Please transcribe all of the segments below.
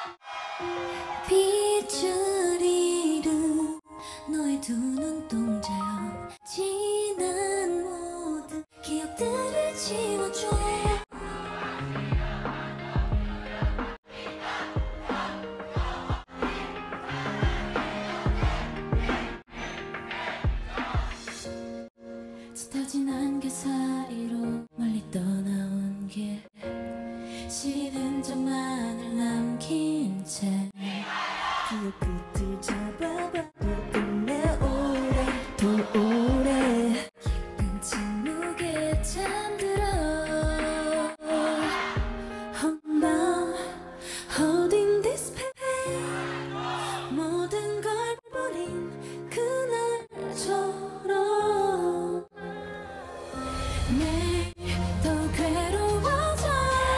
빗줄이는 너의 두 눈동자여 지난 모든 기억들을 지워줘. 짙어진 안개 사이로 멀리 떠나온 길 싫은 점만을 남긴 채 그 끝을 잡아봐도 끝내오래 더 오래 깊은 침묵에 잠들어. Oh no, holding this pain 모든 걸 버린 그날처럼 매일 더 괴로워져.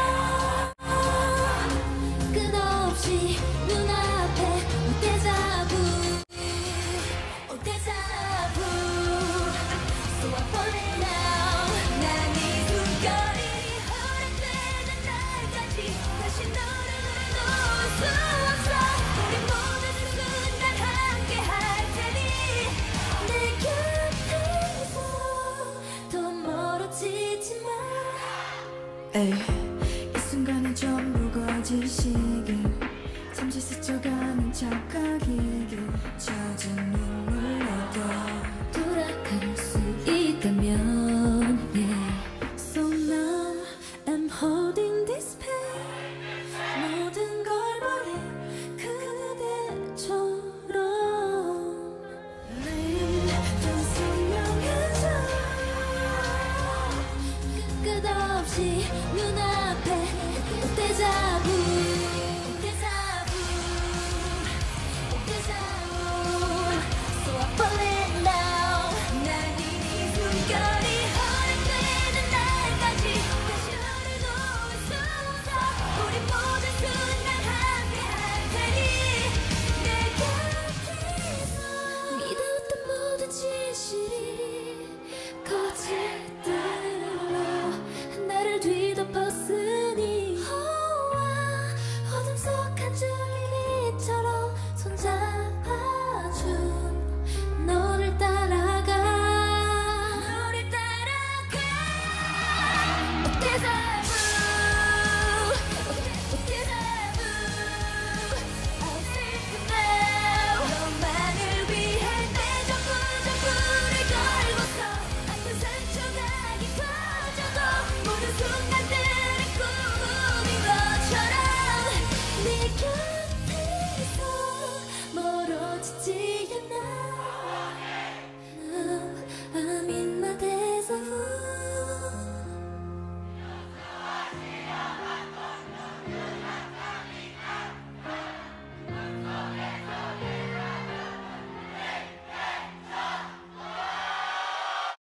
끝없이 눈앞에 오대자부 So I want it now. 난 이 숨결이 허락되는 날까지 다시 너를 놓을 수 없어. 우리 모든 순간 함께 할 테니 내 곁에 있어. 더 멀어지지 마. 에이